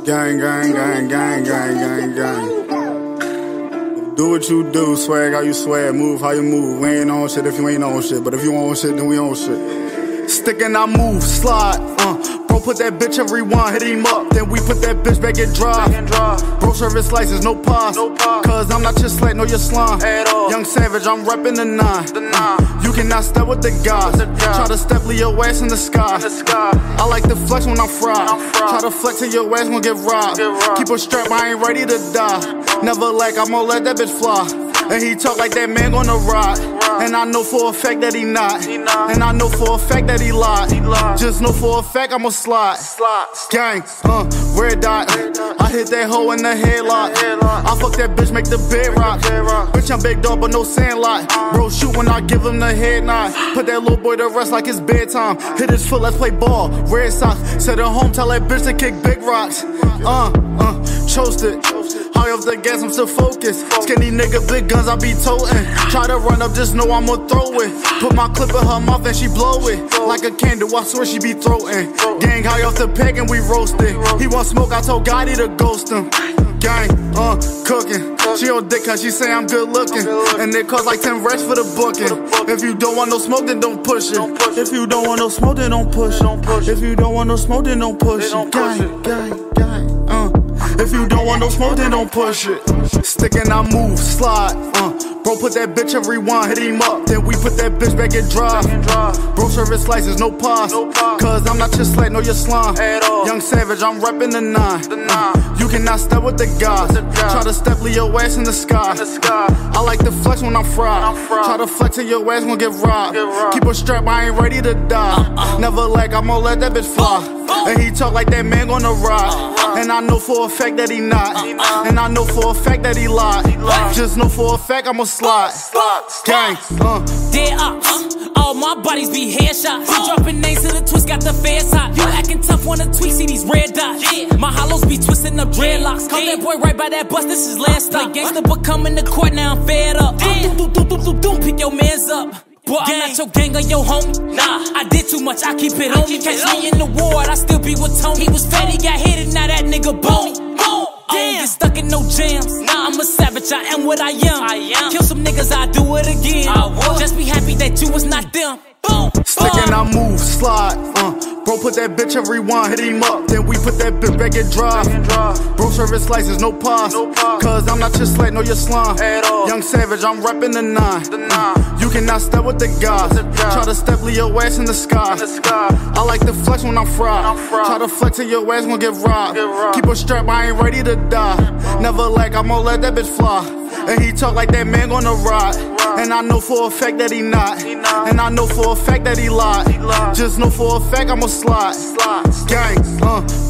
Gang, gang, gang, gang, gang, gang, gang. Do what you do, swag how you swag, move how you move. We ain't on shit if you ain't on shit, but if you on shit, then we on shit. Stick and I move, slide, Bro, put that bitch in rewind, hit him up, then we put that bitch back in drive. Bro, service license, no pause, cause I'm not your slut, no your slime. Young Savage, I'm reppin' the 9. You cannot step with the guys. Try to step, leave your ass in the sky. I like to flex when I'm fried. Try to flex till your ass gon' get robbed. Keep a strap, I ain't ready to die. Never like, I'm gon' let that bitch fly. And he talk like that man gonna ride. And I know for a fact that he not. And I know for a fact that he lied. Just know for a fact I'ma slide. Gang, red dot. I hit that hoe in the headlock. I fuck that bitch, make the bed rock. Bitch, I'm big dog, but no sandlot. Bro, shoot when I give him the head nod. Put that little boy to rest like it's bedtime. Hit his foot, let's play ball. Red socks. Sit at home, tell that bitch to kick big rocks. Chose it. High off the gas, I'm still focused. Skinny nigga, big guns, I be totin'. Try to run up, just know I'ma throw it. Put my clip in her mouth and she blow it. Like a candle, I swear she be throwin'. Gang high off the peg and we roasted. He want smoke, I told Gotti to ghost him. Gang, cooking. She on dick cause she say I'm good looking. And it cost like 10 racks for the booking. If you don't want no smoke, then don't push it. If you don't want no smoke, then don't push it. If you don't want no smoke, then don't push it. Gang, gang, gang, If you don't want no smoke, then don't push it. Stick and I move, slide, Bro, put that bitch in rewind, hit him up, then we put that bitch back in drive. Bro, service license, no pause, cause I'm not your slut, no your slime. Young Savage, I'm reppin' the 9. You cannot step with the guys. Try to step, leave your ass in the sky. I like to flex when I'm fried. Try to flex till your ass gon' get robbed. Keep a strap, I ain't ready to die. Never like, I'm gon' let that bitch fly. And he talk like that man gonna ride. And I know for a fact that he not. And I know for a fact that he lied. Just know for a fact I'ma slide. Gang, Dead ops, all my bodies be headshots. Dropping names to the twist, got the feds hot. You acting tough, wanna tweet, see these red dots. My hollows be twisting up dreadlocks. Call that boy right by that bus, this is last stop. Gangsta but coming to court, now I'm fed up. Pick your mans up. Boy, I'm not your gang or your homie. Nah, I did too much, I keep it on me. Catch me in the ward, I still be with Tony. He was fat, he got hit, and now that nigga bony. I don't get stuck in no jams. I'm a savage, I am what I am. Kill some niggas, I do it again. Just be happy that you was not them. Stick and I move, slide, Bro, put that bitch in rewind, hit him up, then we put that bitch back in drive. Bro, service license, no pause, cause I'm not your slut, no your slime. Young Savage, I'm reppin' the 9. You cannot step with the guys. Try to step, leave your ass in the sky. I like to flex when I'm fried. Try to flex till your ass gon' get robbed. Keep a strap, I ain't ready to die. Never like, I'm gon' let that bitch fly. And he talk like that man gonna ride. And I know for a fact that he not. And I know for a fact that he lied. Just know for a fact I'ma slide. Gang,